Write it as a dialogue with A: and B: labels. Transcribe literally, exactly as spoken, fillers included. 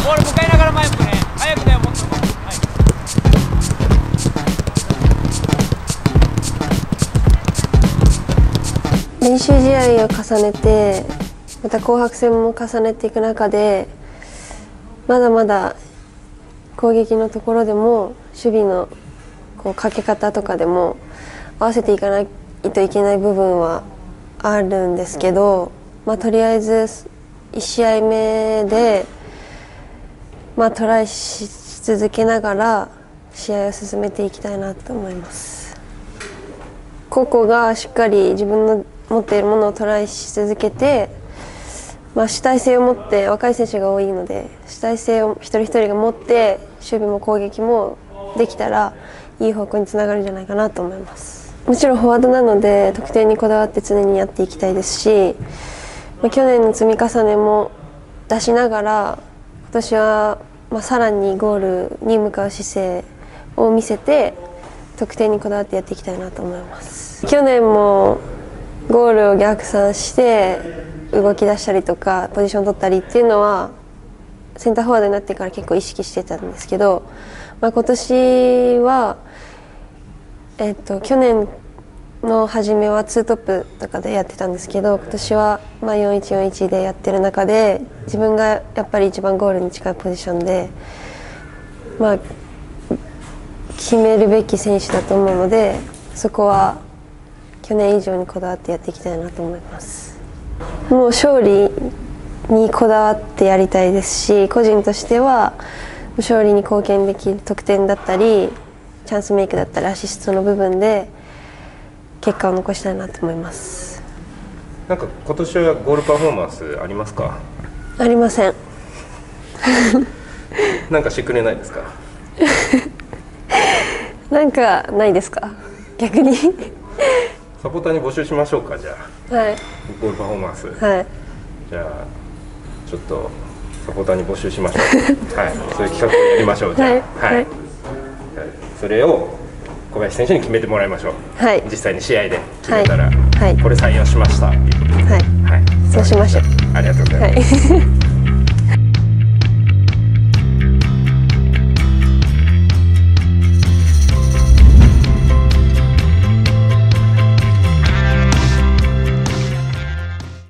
A: ボール向かいながら前向くね。早くだよ、もっと。はい。
B: 練習試合を重ねて、また紅白戦も重ねていく中で、まだまだ攻撃のところでも守備のこうかけ方とかでも合わせていかないといけない部分はあるんですけど、まあ、とりあえずいち試合目で、まあ、トライし続けながら試合を進めていきたいなと思います。個々がしっかり自分の持っているものをトライし続けて、まあ、主体性を持って、若い選手が多いので主体性を一人一人が持って守備も攻撃もできたらいい方向につながるんじゃないかなと思います。もちろんフォワードなので得点にこだわって常にやっていきたいですし、まあ、去年の積み重ねも出しながら今年はまあさらにゴールに向かう姿勢を見せて得点にこだわってやっていきたいなと思います。去年もゴールを逆算して動き出したりとかポジション取ったりっていうのはセンターフォワードになってから結構意識してたんですけど、まあ、今年は、えっと、去年の初めはツートップとかでやってたんですけど、今年はまあよんいちよんいちでやってる中で自分がやっぱり一番ゴールに近いポジションで、まあ、決めるべき選手だと思うので、そこは去年以上にこだわってやっていきたいなと思います。もう勝利にこだわってやりたいですし、個人としては勝利に貢献できる得点だったりチャンスメイクだったりアシストの部分で結果を残したいなと思います。
C: なんか今年はゴールパフォーマンスありますか？
B: ありません。
C: なんかしてくれないですか？
B: なんかないですか？逆に
C: サポーターに募集しましょうか。じゃあ、
B: はい、
C: ゴールパフォーマンス、
B: はい、
C: じゃあちょっとサポーターに募集しましょう。はい、そういう企画をやりましょう。じゃあ、はい、はい、それを小林選手に決めてもらいましょう。はい、実際に試合で決めたら、はい、これ採用しましたということで、はい、はい、
B: そうしましょう。
C: ありがとうございます。はい